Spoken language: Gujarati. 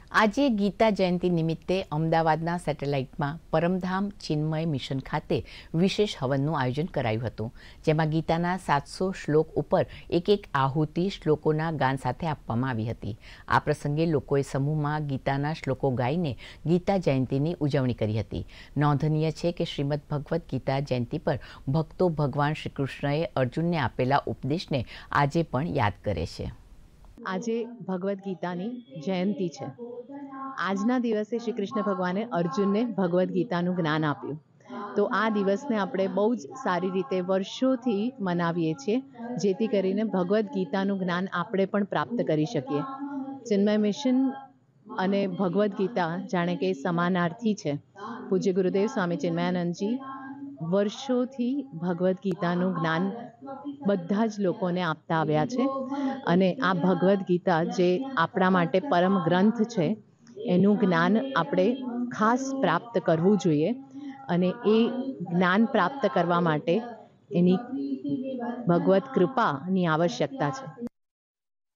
આજે ગીતા જયંતિ નિમિત્તે અમદાવાદના સેટેલાઇટમાં પરમધામ ચિન્મય મિશન ખાતે વિશેષ હવનનું આયોજન કરાયું હતું, જેમાં ગીતાના 700 શ્લોક ઉપર એક આહુતિ શ્લોકોના ગાન સાથે આપવામાં આવી હતી। આ પ્રસંગે લોકોએ સમૂહમાં ગીતાના શ્લોકો ગાઈને ગીતા જયંતિની ઉજવણી કરી હતી। નોંધનીય છે કે શ્રીમદ ભગવદ્ ગીતા જયંતિ પર ભક્તો ભગવાન શ્રી કૃષ્ણએ અર્જુનને આપેલા ઉપદેશને આજે પણ યાદ કરે છે। આજે ભગવદ્ ગીતાની જયંતિ છે। આજના દિવસે શ્રી કૃષ્ણ ભગવાને અર્જુનને ભગવદ્ ગીતાનું જ્ઞાન આપ્યું। તો આ દિવસને આપણે બહુ જ સારી રીતે વર્ષોથી મનાવીએ છીએ, જેથી કરીને ભગવદ્ ગીતાનું જ્ઞાન આપણે પણ પ્રાપ્ત કરી શકીએ। ચિન્મય મિશન અને ભગવદ્ ગીતા જાણે કે સમાનાર્થી છે। પૂજ્ય ગુરુદેવ સ્વામી ચિન્મયાનંદજી વર્ષોથી ભગવદ્ ગીતાનું જ્ઞાન બધા જ લોકોને આપતા આવ્યા છે, અને આ ભગવદ્ ગીતા જે આપણા માટે પરમ ગ્રંથ છે, એનું જ્ઞાન આપણે ખાસ પ્રાપ્ત કરવું જોઈએ, અને એ જ્ઞાન પ્રાપ્ત કરવા માટે એની ભગવત કૃપાની આવશ્યકતા છે।